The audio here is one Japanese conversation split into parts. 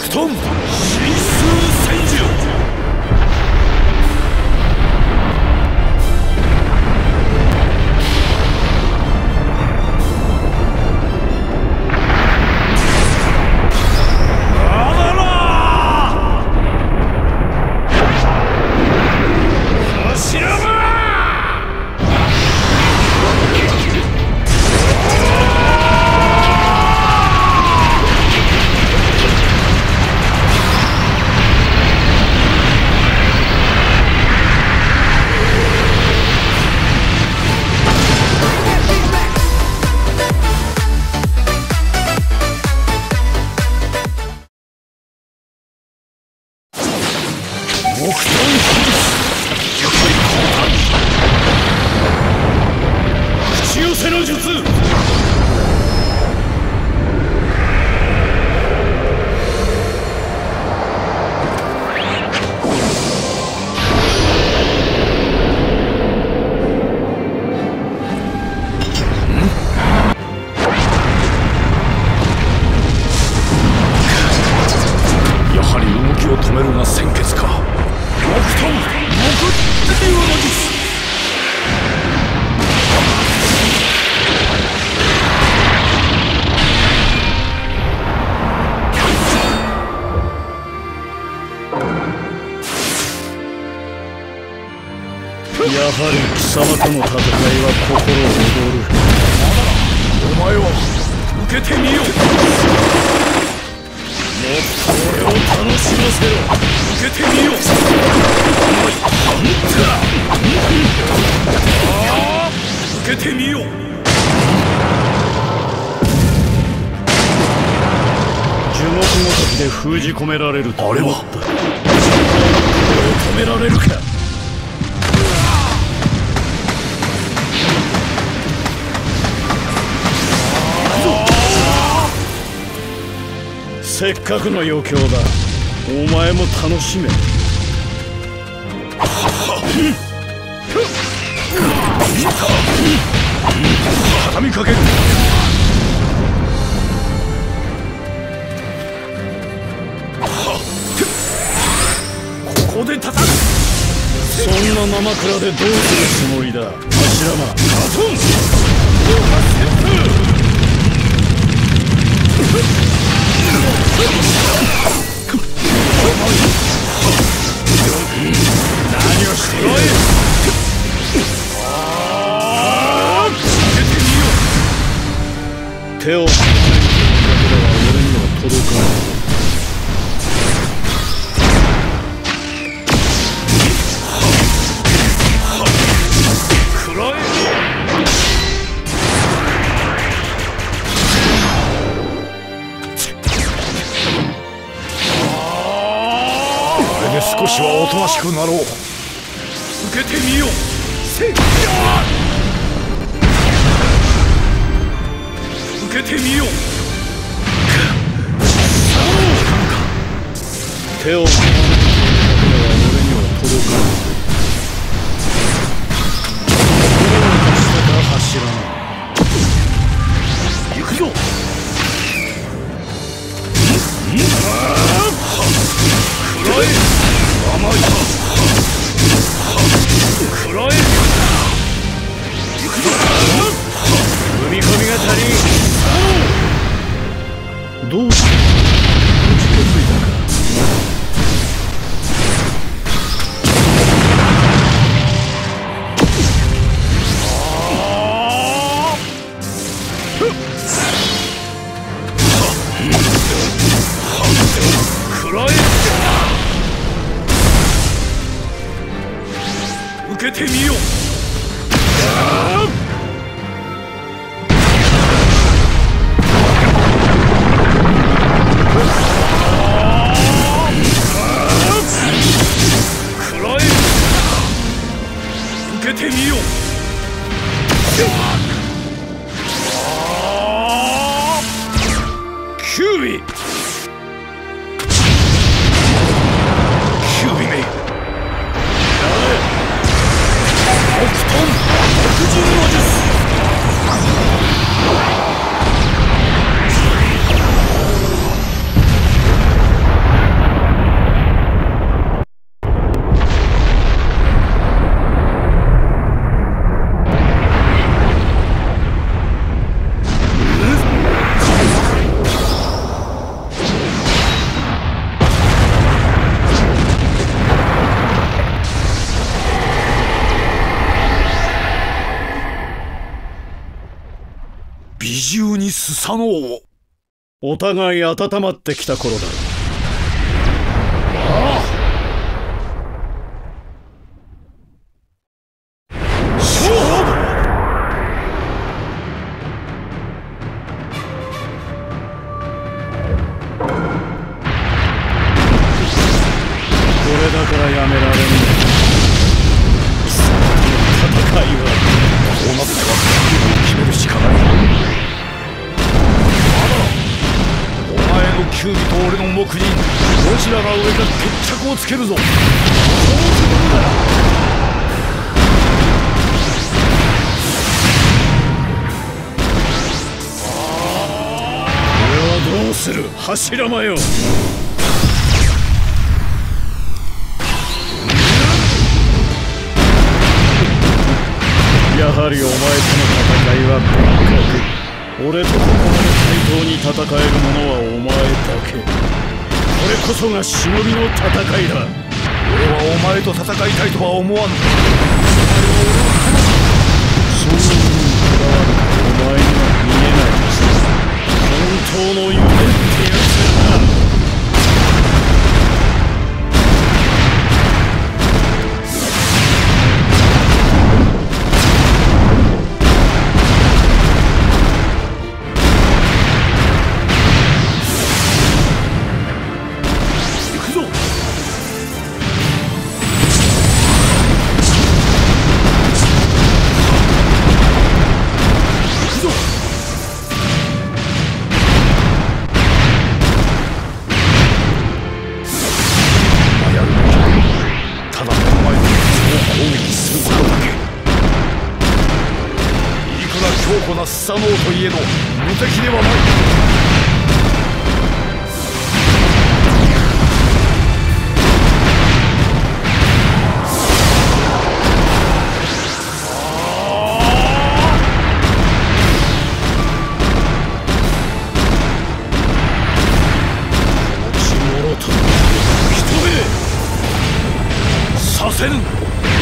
遁神数千獣。 やはり貴様との戦いは心躍る。 お前は受けてみよう。もっと俺を楽しませろ。受けてみよう。受けてみよう。 樹木ごときで封じ込められると思った。 俺を止められるか。 せっかくの余興だ。お前も楽しめ。 畳みかける。ここで叩く。 そんな生倉でどうするつもりだ、柱間。 ガトン。何をしている。 手を俺には届かない。 少しはおとなしくなろう。受けてみよう。受けてみよう。 手を俺には届かない。柱間。行くぞ。 暗い。甘い。暗い。行くぞ。 踏み込みが足りん。どうして打ち気づいたか。 暗い。受けてみよう。暗い。受けてみよう。キュービー。キュービーめ。 スサノオ。 お互い温まってきた頃だ。 ああ。勝負。 これだからやめられん。貴様との戦いはこうなっては覚悟を決めるしかない。まだお前のキュービと俺の木にどちらが上か決着をつけるぞ。そうするんだよ。 俺はどうする、柱間よ。やはりお前との戦いは別格。俺とここまで対等に戦える者はお前だけ。これこそが忍びの戦いだ。 俺はお前と戦いたいとは思わん。 そんなにこだわるかお前には見えないです。本当の夢ってやつだな。 スサノオといえど無敵ではない。 落ちもろと人目させぬ。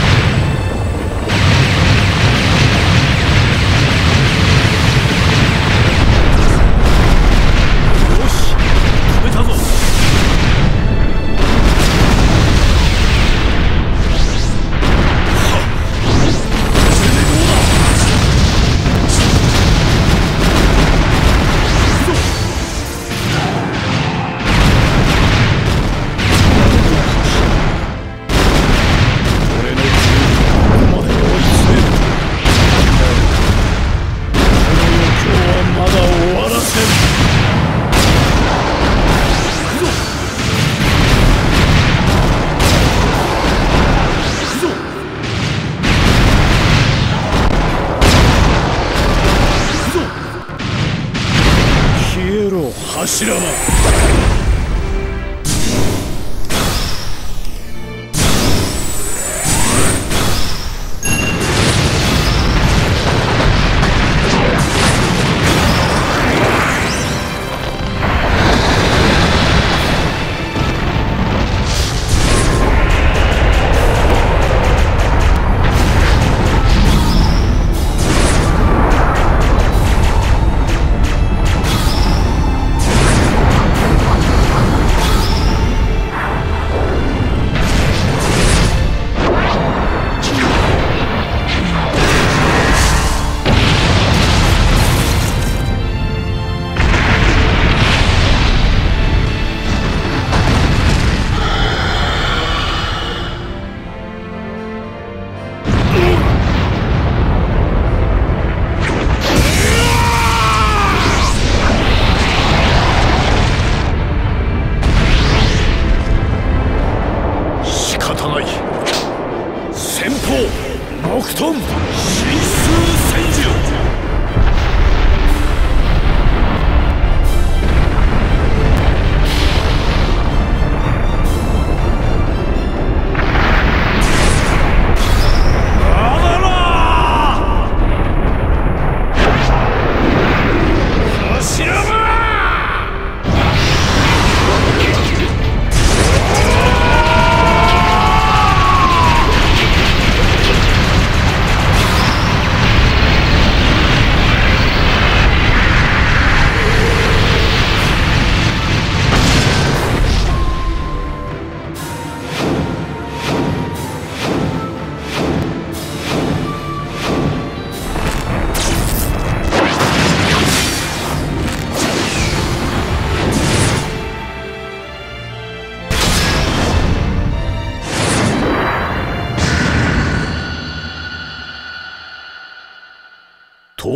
柱間。 木遁神数戦術。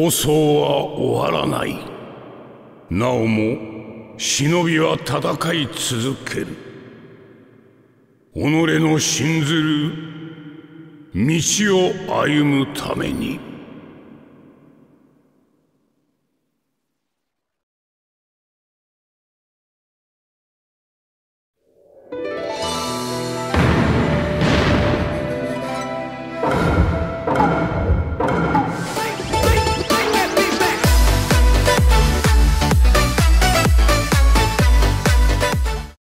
争は終わらない。なおも忍びは戦い続ける。己の信ずる道を歩むために。